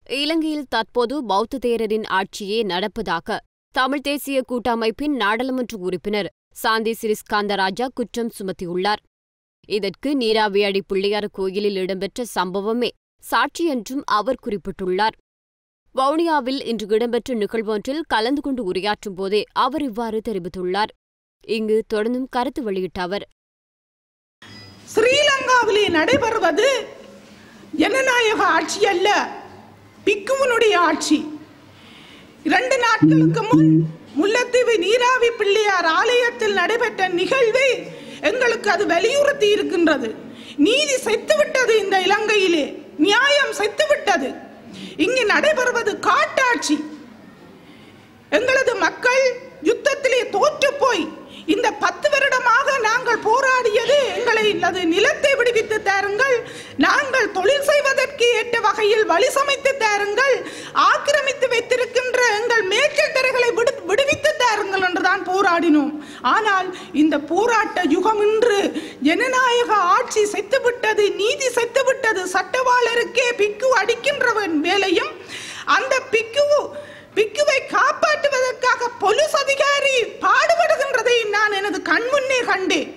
இலங்கையில் தற்போது பௌத்த தேரரின் ஆட்சியே நடப்பதாக தமிழ் தேசிய கூட்டமைப்பின் நாடாளுமன்ற உறுப்பினர் சாந்தி சிறிஸ்காந்தராஜா குற்றம் சுமத்தியுள்ளார். இதற்கு நீராவியடி பிள்ளையார் கோயிலில் இடம்பெற்ற சம்பவமே சாட்சி என்றும் அவர் குறிப்பிட்டுள்ளார். வவுனியாவில் இன்று இடம்பெற்ற நிகழ்வொன்றில் கலந்து கொண்டு உரையாற்றும் போதே அவர் இவ்வாறு தெரிவித்துள்ளார். இங்கு தொடர்ந்தும் கருத்து வெளியிட்ட அவர், ஸ்ரீலங்காவிலே நடைபெறுவது ஜனநாயக ஆட்சி அல்ல, பிக்குவனுடைய ஆட்சி. 2 நாட்களுக்கு முன் முல்லைத்தீவு நீராவி பிள்ளையார் ஆலயத்தில் நடைபெற்ற நிகழ்வை எங்களுக்கு அது வலியுறுத்தி இருக்கின்றது. நீதி செத்துவிட்டது, இந்த இலங்கையிலே நியாயம் செத்துவிட்டது. இங்கு நடைபெறுவது காட்டாட்சி. எங்களது மக்கள் யுத்தத்திலே தோற்று போய் இந்த 10 வருடமாக நாங்கள் போராடியது எங்களை நிலத்தை விடுவித்து தாருங்கள், நாங்கள் தொழில் செய்வதற்கு ஏற்ற வகையில் வழி சமைத்து தாருங்கள், ஆக்கிரமித்து வைத்திருக்கின்ற எங்கள் மேய்ச்சல் தரைகளை விடுவித்து தாருங்கள் என்றுதான் போராடினோம். ஆனால் இந்த போராட்ட யுகம் இன்று ஜனநாயக ஆட்சி செத்துவிட்டது, நீதி செத்துவிட்டது. சட்டவாளருக்கே பிக்கு அடிக்கின்றவன் வேலையும் அந்த பிக்குவை காப்பாற்றுவதற்காக போலீஸ் அதிகாரி பாடுபடுகின்றதை நான் எனது கண்முன்னே கண்டேன்.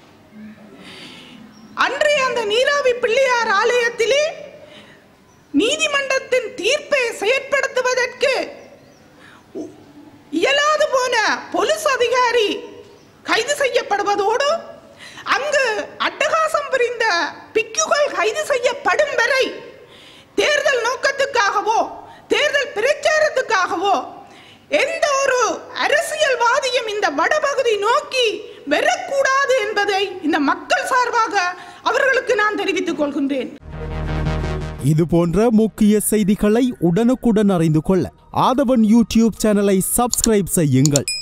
அன்றைய அந்த நீராவி பிள்ளையார் ஆலயத்திலே நீதிமன்றத்தின் தீர்ப்பை செயற்படுத்துவதற்கு இயலாது போன போலீஸ் அதிகாரி கைது செய்யப்படுவதோடு அங்கு அட்டகாசம் புரிந்த பிக்குகள் கைது செய்யப்படும் வரை தேர்தல் நோக்கத்துக்காகவோ தேர்தல் பிரச்சாரத்துக்காகவோ எந்த ஒரு அரசியல்வாதியும் இந்த வடபகுதி நோக்கி வரக்கூடாது என்பதை இந்த மக்கள் சார்பாக அவர்களுக்கு நான் தெரிவித்துக் கொள்கின்றேன். இது போன்ற முக்கிய செய்திகளை உடனுக்குடன் அறிந்து கொள்ள ஆதவன் யூடியூப் சேனலை சப்ஸ்கிரைப் செய்யுங்கள்.